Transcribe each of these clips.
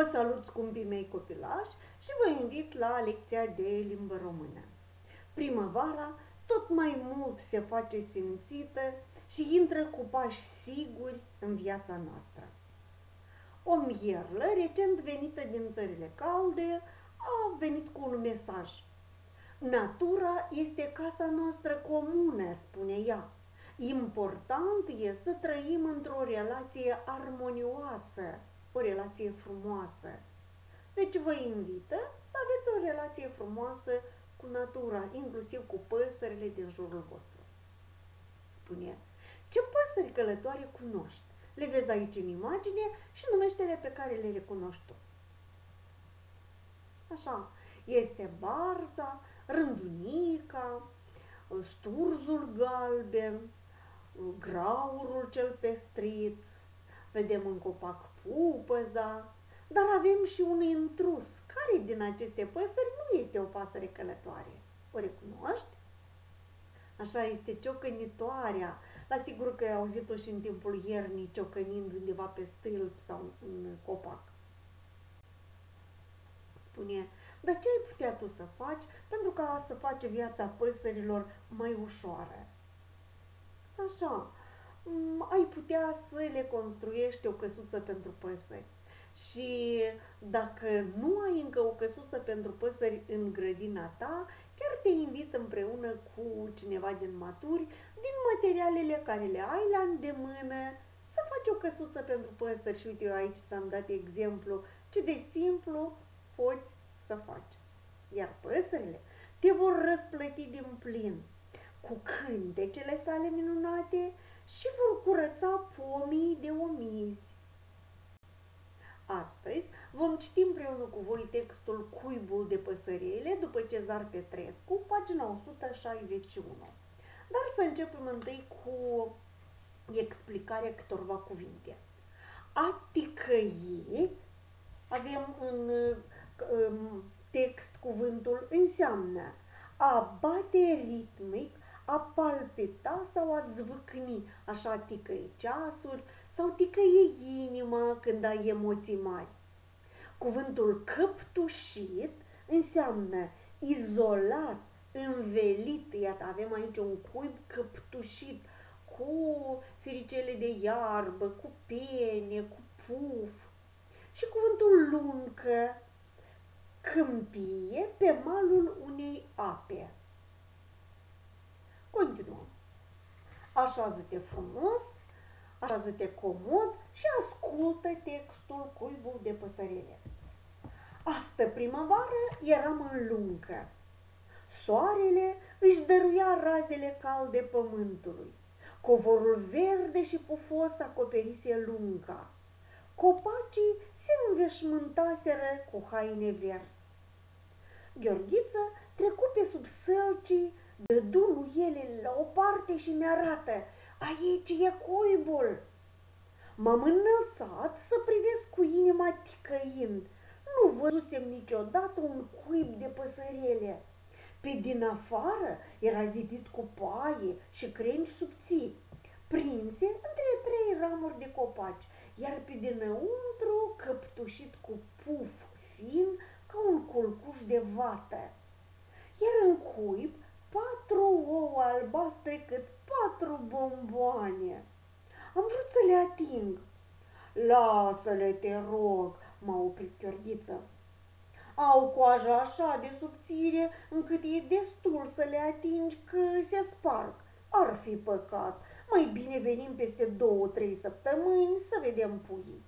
Vă salut, scumpii mei copilași, și vă invit la lecția de limbă română. Primăvara tot mai mult se face simțită și intră cu pași siguri în viața noastră. O mierlă, recent venită din țările calde, a venit cu un mesaj. Natura este casa noastră comună, spune ea. Important e să trăim într-o relație armonioasă, o relație frumoasă. Deci vă invită să aveți o relație frumoasă cu natura, inclusiv cu păsările din jurul vostru. Spune, ce păsări călătoare cunoști? Le vezi aici în imagine și numește-le pe care le recunoști tu. Așa, este barza, rândunica, sturzul galben, graurul cel pestriț, vedem în copac pupăza, dar avem și un intrus. Care din aceste păsări nu este o pasăre călătoare? O recunoști? Așa este ciocănitoarea. La sigur că ai auzit-o și în timpul iernii, ciocănind undeva pe stâlp sau în copac. Spune, dar ce ai putea tu să faci pentru ca să faci viața păsărilor mai ușoară? Așa, ai putea să le construiești o căsuță pentru păsări. Și dacă nu ai încă o căsuță pentru păsări în grădina ta, chiar te invit împreună cu cineva din maturi, din materialele care le ai la îndemână, să faci o căsuță pentru păsări. Și uite, eu aici ți-am dat exemplu ce de simplu poți să faci. Iar păsările te vor răsplăti din plin cu cântecele sale minunate și vor curăța pomii de omizi. Astăzi vom citi împreună cu voi textul Cuibul de păsărele după Cezar Petrescu, pagina 161. Dar să începem întâi cu explicarea câtorva cuvinte. A ticăi, avem în text cuvântul înseamnă a bate ritmic, a palpita sau a zvâcni, așa ticăi ceasuri sau ticăie inima când ai emoții mari. Cuvântul căptușit înseamnă izolat, învelit, iată avem aici un cuib căptușit cu firicele de iarbă, cu pene, cu puf. Și cuvântul luncă, câmpie pe malul unei ape. Continuăm. Așează-te frumos, așează-te comod și ascultă textul Cuibul de păsărele. Astă primăvară eram în luncă. Soarele își dăruia razele calde pământului. Covorul verde și pufos acoperise lunca. Copacii se înveșmântaseră cu haine verzi. Gheorghiță trecu pe sub sălcii, dădu ele la o parte și mi-arată, aici e cuibul. M-am înălțat să privesc cu inima ticăind. Nu văzusem niciodată un cuib de păsărele. Pe din afară era zidit cu paie și crengi subțiri, prinse între trei ramuri de copaci, iar pe dinăuntru căptușit cu puf fin ca un culcuș de vată. Iar în cuib 4 ouă albastre cât 4 bomboane. Am vrut să le ating. Lasă-le, te rog, m-a oprit Gheorghiță. Au coaja așa de subțire încât e destul să le atingi că se sparg. Ar fi păcat. Mai bine venim peste 2-3 săptămâni să vedem puii.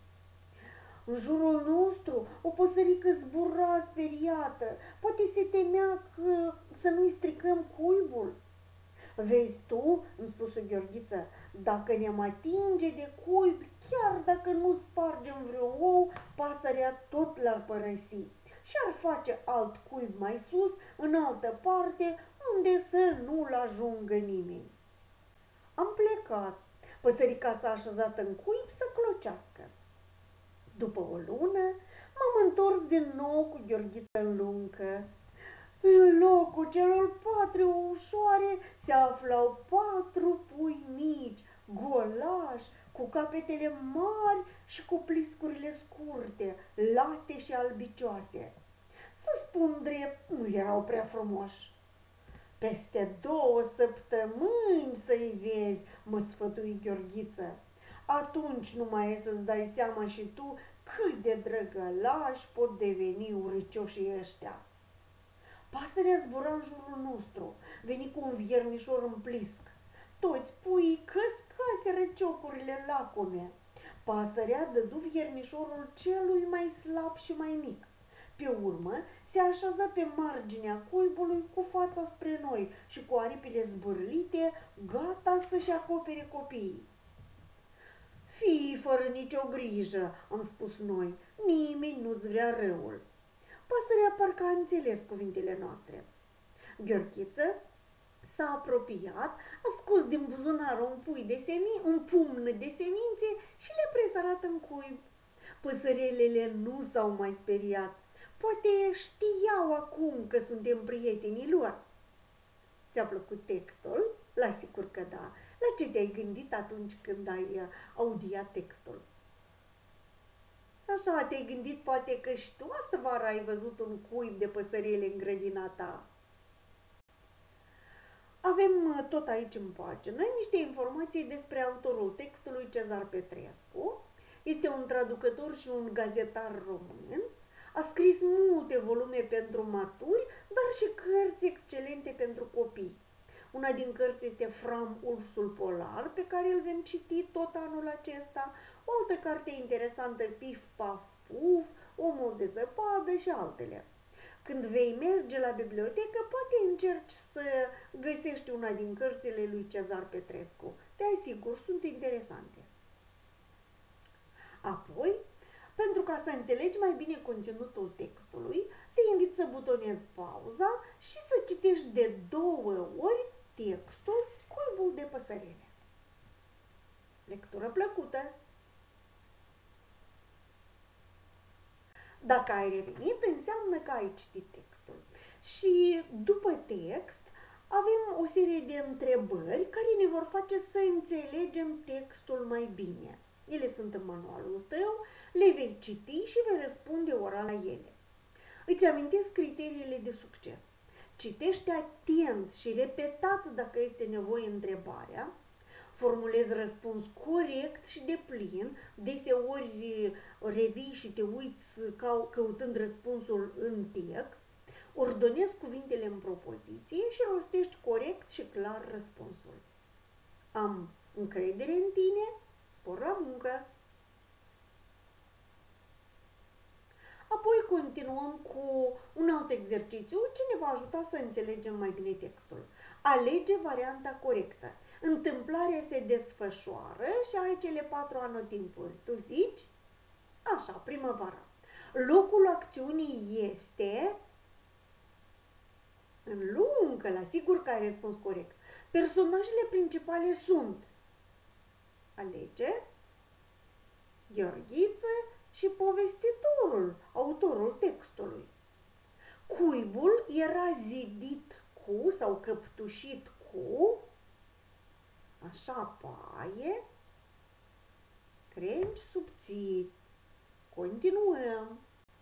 În jurul nostru o păsărică zbura speriată. Poate se temea că să nu-i stricăm cuibul. Vezi tu, îmi spuse Gheorghiță, dacă ne-am atinge de cuib, chiar dacă nu spargem vreo ou, pasărea tot l-ar părăsi și ar face alt cuib mai sus, în altă parte, unde să nu-l ajungă nimeni. Am plecat. Păsărica s-a așezat în cuib să clocească. După o lună, m-am întors din nou cu Gheorghiță în luncă. În locul celor 4 ușoare se aflau 4 pui mici, golași, cu capetele mari și cu pliscurile scurte, late și albicioase. Să spun drept, nu erau prea frumoși. Peste 2 săptămâni să-i vezi, mă sfătui Gheorghiță. Atunci numai e să-ți dai seama și tu cât de drăgălași pot deveni uricioșii ăștia. Pasărea zbura în jurul nostru, veni cu un viermișor în plisc. Toți puii căscaseră ciocurile lacome. Pasărea dădu viermișorul celui mai slab și mai mic. Pe urmă se așeză pe marginea cuibului cu fața spre noi și cu aripile zbârlite, gata să-și acopere copiii. Fii fără nicio grijă, am spus noi, nimeni nu-ți vrea răul. Pasărea parcă a înțeles cuvintele noastre. Gheorghiță s-a apropiat, a scos din buzunar un pumn de semințe și le-a presărat în cuib. Păsărelele nu s-au mai speriat. Poate știau acum că suntem prietenii lor. Ți-a plăcut textul? La sigur că da. La ce te-ai gândit atunci când ai audiat textul? Așa, te-ai gândit poate că și tu astă vară ai văzut un cuib de păsărele în grădina ta. Avem tot aici în pagină niște informații despre autorul textului Cezar Petrescu. Este un traducător și un gazetar român. A scris multe volume pentru maturi, dar și cărți excelente pentru copii. Una din cărți este Fram, ursul polar, pe care îl vom citi tot anul acesta. O altă carte interesantă, Pif, Paf, Puf, Omul de zăpadă și altele. Când vei merge la bibliotecă, poate încerci să găsești una din cărțile lui Cezar Petrescu. Te asigur, sunt interesante. Apoi, pentru ca să înțelegi mai bine conținutul textului, te invit să butonezi pauza și să citești de 2 ori textul Cuibul de păsărele. Lectură plăcută! Dacă ai revenit, înseamnă că ai citit textul. Și după text avem o serie de întrebări care ne vor face să înțelegem textul mai bine. Ele sunt în manualul tău, le vei citi și vei răspunde oral la ele. Îți amintesc criteriile de succes. Citește atent și repetat dacă este nevoie întrebarea, formulezi răspuns corect și deplin, deseori revii și te uiți căutând răspunsul în text, ordonezi cuvintele în propoziție și rostești corect și clar răspunsul. Am încredere în tine, spor la muncă! Apoi continuăm cu un alt exercițiu ce ne va ajuta să înțelegem mai bine textul. Alege varianta corectă. Întâmplarea se desfășoară și ai cele 4 anotimpuri. Tu zici? Așa, primăvara. Locul acțiunii este în lungă, la sigur că ai răspuns corect. Personajele principale sunt alege, Gheorghiță și povestitorul, autorul textului. Cuibul era zidit cu sau căptușit cu așa paie, crengi subțiri. Continuăm.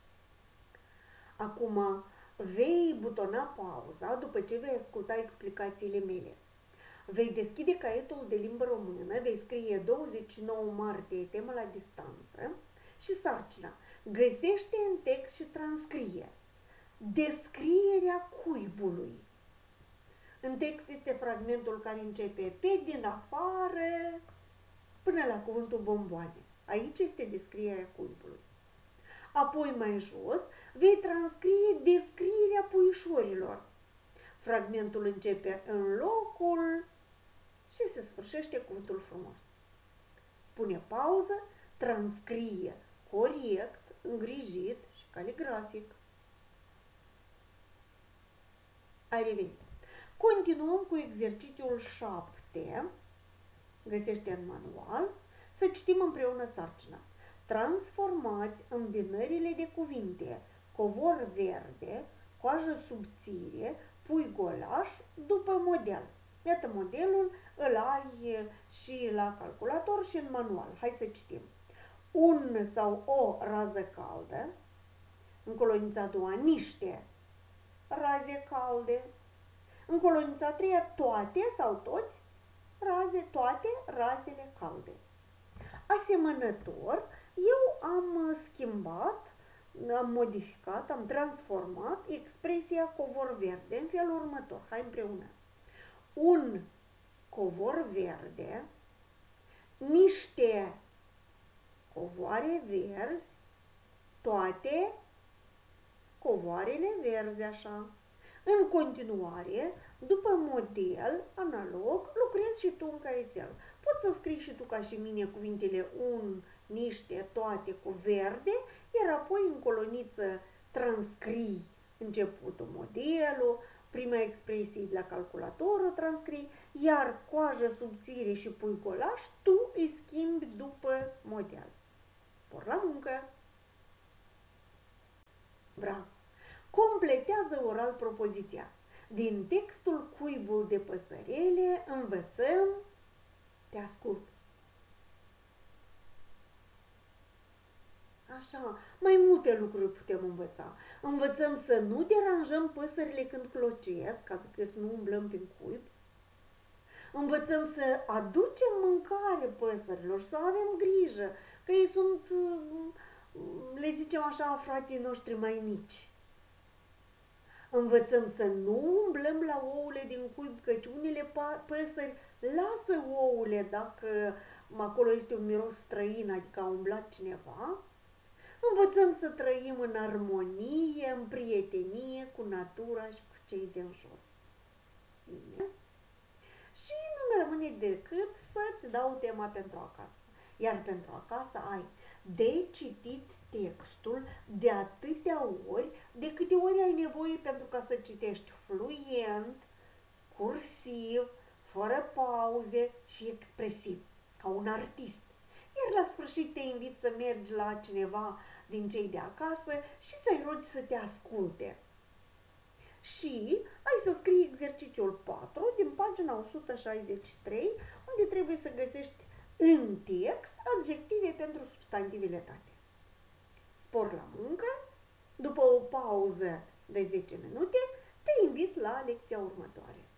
Acum vei butona pauza după ce vei asculta explicațiile mele. Vei deschide caietul de limbă română, vei scrie 29 martie, temă la distanță și sarcina. Găsește în text și transcrie descrierea cuibului. În text este fragmentul care începe pe din afară până la cuvântul bomboane. Aici este descrierea cuibului. Apoi mai jos vei transcrie descrierea puișorilor. Fragmentul începe în locul și se sfârșește cuvântul frumos. Pune pauză, transcrie corect, îngrijit și caligrafic. Ai revenit. Continuăm cu exercițiul 7. Găsește în manual. Să citim împreună sarcina. Transformați îmbinările de cuvinte covor verde, coajă subțire, pui golaș după model. Iată modelul, îl ai și la calculator și în manual. Hai să citim. Un sau o rază caldă, În colonița a doua, niște raze calde. În colonița a treia, toate sau toți toate razele calde. Asemănător, eu am schimbat, am modificat, am transformat expresia covor verde în felul următor. Hai împreună. Un covor verde, niște covoare verzi, toate covoarele verzi, așa. În continuare, după model analog, lucrezi și tu în caietel. Poți să scrii și tu ca și mine cuvintele un, niște, toate cu verde, iar apoi în coloniță transcrii începutul modelul, prima expresie de la calculator o transcrii, iar coajă subțire și pui colaj, tu îi schimbi după model. Spor la muncă! Bravo! Completează oral propoziția. Din textul Cuibul de păsărele învățăm, te ascult. Așa, mai multe lucruri putem învăța. Învățăm să nu deranjăm păsările când clocesc, adică să nu umblăm prin cuib. Învățăm să aducem mâncare păsărilor, să avem grijă, că ei sunt, le zicem așa, frații noștri mai mici. Învățăm să nu umblăm la ouăle din cuib, căci unele păsări lasă ouăle dacă acolo este un miros străin, adică a umblat cineva. Învățăm să trăim în armonie, în prietenie cu natura și cu cei din jur. Bine? Și nu-mi rămâne decât să-ți dau tema pentru acasă. Iar pentru acasă ai de citit textul de atâtea ori, de câte ori ai nevoie pentru ca să citești fluent, cursiv, fără pauze și expresiv, ca un artist. Iar la sfârșit te invit să mergi la cineva din cei de acasă și să-i rogi să te asculte. Și ai să scrii exercițiul 4 din pagina 163, unde trebuie să găsești în text adjective pentru substantivele date. Spor la muncă, după o pauză de 10 minute, te invit la lecția următoare.